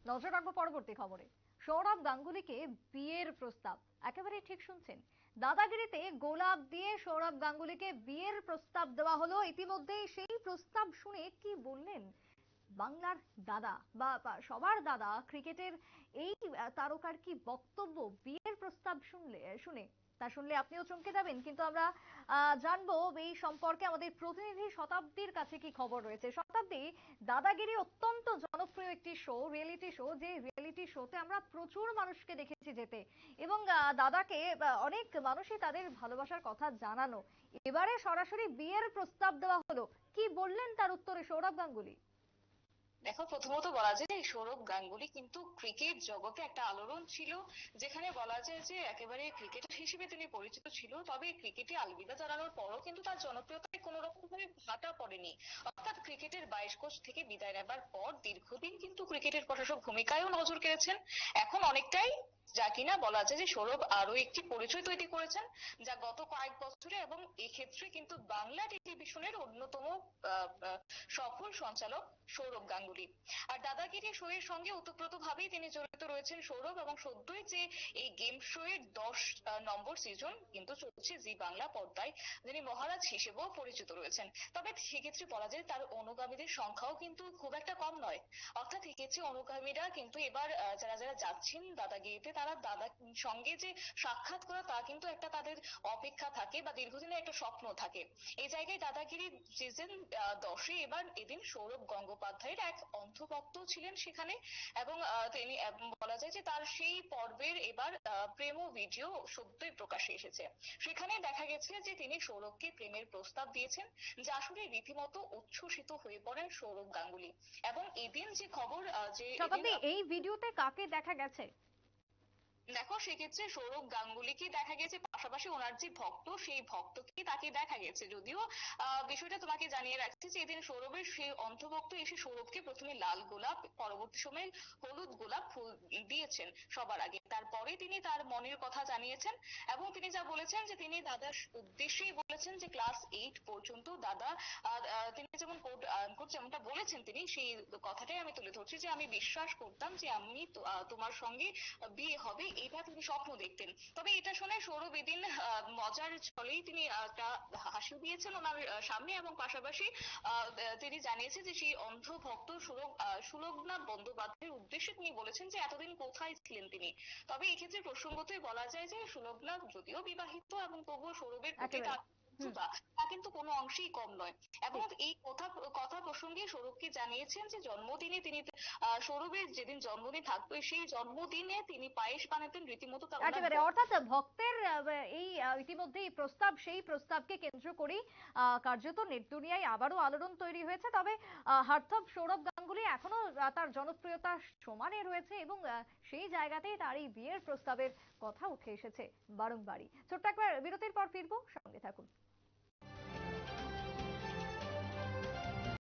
নজর রাখবো পরবর্তী খবরে। সৌরভ গাঙ্গুলিকে বিয়ের প্রস্তাব, একেবারে ঠিক শুনছেন, দাদাগিরিতে গোলাপ দিয়ে সৌরভ গাঙ্গুলিকে বিয়ের প্রস্তাব দেওয়া হলো। ইতিমধ্যেই সেই প্রস্তাব শুনে কি বললেন বাংলার দাদা বা সবার দাদা ক্রিকেটের এই তারকার কি বক্তব্য বিয়ের প্রস্তাব শুনলে আপনিও চমকে যাবেন। কিন্তু আমরা জানবো এই সম্পর্কে আমাদের প্রতিনিধি শতাব্দীর কাছে কি খবর রয়েছে। শতাব্দী, দাদাগিরি অত্যন্ত জনপ্রিয় একটি শো, রিয়েলিটি শো, যে রিয়েলিটি শোতে আমরা প্রচুর মানুষকে দেখেছি যেতে, এবং দাদাকে অনেক মানুষই তাদের ভালোবাসার কথা জানানো। এবারে সরাসরি বিয়ের প্রস্তাব দেওয়া হলো, কি বললেন তার উত্তরে সৌরভ গাঙ্গুলি? দেখো, প্রথমত বলা যায় যে সৌরভ গাঙ্গুলি কিন্তু ক্রিকেট জগতে একটা আলোড়ন ছিল, যেখানে বলা যায় যে একেবারে ক্রিকেটার হিসেবে তিনি পরিচিত ছিল। তবে ক্রিকেটে আলবিদা জানানোর পরও কিন্তু তার জনপ্রিয়তায় কোনো রকম ভাবে ভাটা পড়েনি। অর্থাৎ ক্রিকেটের 22 কোষ থেকে বিদায় নেবার পর দীর্ঘদিন কিন্তু ক্রিকেটের প্রশাসক ভূমিকায়ও নজর কেড়েছেন। এখন অনেকটাই যা কিনা বলা যায় যে সৌরভ আরো একটি পরিচয় তৈরি করেছেন, যা গত কয়েক বছরে, এবং এক্ষেত্রে কিন্তু বাংলা টেলিভিশনের অন্যতম সফল সঞ্চালক সৌরভ গাঙ্গুলি। আর দাদাগিরি শো এর সঙ্গে ওতপ্রোতভাবেই তিনি জড়িত রয়েছেন সৌরভ, এবং সদ্যই যে এই গেম শো এর 10 নম্বর সিজন কিন্তু চলছে জি বাংলা পর্দায়, যিনি মহারাজ হিসেবেও পরিচিত রয়েছেন। তবে সেক্ষেত্রে বলা যায় তার অনুগামীদের সংখ্যাও কিন্তু খুব একটা কম নয়। অর্থাৎ এক্ষেত্রে অনুগামীরা কিন্তু এবার যারা যারা যাচ্ছেন দাদাগিরিতে, তারা দাদার সঙ্গে যে সাক্ষাৎ করা, তা কিন্তু একটা তাদের অপেক্ষা থাকে বা দীর্ঘদিনের একটা স্বপ্ন থাকে। এই জায়গায় দাদাগিরি সিজন 10-এ এদিন সৌরভ গঙ্গোপাধ্যায়ের এক অন্ধভক্ত ছিলেন সেখানে, এবং তিনি বলা যায় যে তার সেই পর্বের এবার প্রেমো ভিডিও সদ্যই প্রকাশ্যে এসেছে। সেখানে দেখা গেছে যে তিনি সৌরভকে প্রেমের প্রস্তাব দিয়েছেন, যা শুনে রীতিমতো উচ্ছ্বসিত হয়ে পড়েন সৌরভ গাঙ্গুলি। এবং এদিন যে খবর, যে এদিন শতাব্দী, এই ভিডিওতে কাকে দেখা গেছে? দেখো, সেক্ষেত্রে সৌরভ গাঙ্গুলিকে দেখা গেছে, পাশাপাশি ওনার যে ভক্ত, সেই ভক্তকে তাকে দেখা গেছে। যদিও বিষয়টা তোমাকে জানিয়ে রাখছি যে এদিন সৌরভের সেই অন্ধভক্ত এসে সৌরভকে প্রথমে লাল গোলাপ, পরবর্তী সময়ে হলুদ গোলাপ ফুল দিয়েছেন সবার আগে। তারপরে তিনি তার মনের কথা জানিয়েছেন, এবং তিনি যা বলেছেন যে তিনি দাদার উদ্দেশ্যেই বলেছেন যে ক্লাস 8 পর্যন্ত দাদা, তিনি যেমন যেমনটা বলেছেন, তিনি সেই কথাটাই আমি তুলে ধরছি, যে আমি বিশ্বাস করতাম যে আমি তোমার সঙ্গে বিয়ে হবে, এটা তিনি স্বপ্ন দেখতেন। তবে এটা শুনে সৌরভ এদিন মজার ছলেই তিনি একটা হাসি দিয়েছেন ওনার সামনে, এবং পাশাপাশি তিনি জানিয়েছেন যে সেই অন্ধ ভক্ত সুলগ্না বন্দ্যোপাধ্যায়ের উদ্দেশ্যে তিনি বলেছেন যে এতদিন কোথায় ছিলেন তিনি। তবে এক্ষেত্রে প্রসঙ্গতই বলা যায় যে সুলগ্না যদিও বিবাহিত, এবং তবুও সৌরভের প্রতি একেবারে। তার হুম। তা কিন্তু কোনো অংশেই কম নয়। এবং ঠিক। এই কথা প্রসঙ্গে সৌরভকে জানিয়েছেন যে জন্মদিনে তিনি, সৌরভের যেদিন জন্মদিন থাকতো, সেই জন্মদিনে তিনি পায়েস বানাতেন রীতিমতো, তা ওনার একেবারে, অর্থাৎ ভক্তের এই ইতিমধ্যেই প্রস্তাব, সেই প্রস্তাবকে কেন্দ্র করেই কার্যত নেট দুনিয়ায় আবারও আলোড়ন তৈরি হয়েছে। তবে হার্থব সৌরভ গাঙ্গুলি এখনো তার জনপ্রিয়তা সমানে রয়েছে, এবং সেই জায়গাতেই তার এই বিয়ের প্রস্তাবের কথা উঠে এসেছে বারংবারই। ছোট্ট একবার বিরতির পর ফিরবো, সঙ্গে থাকুন।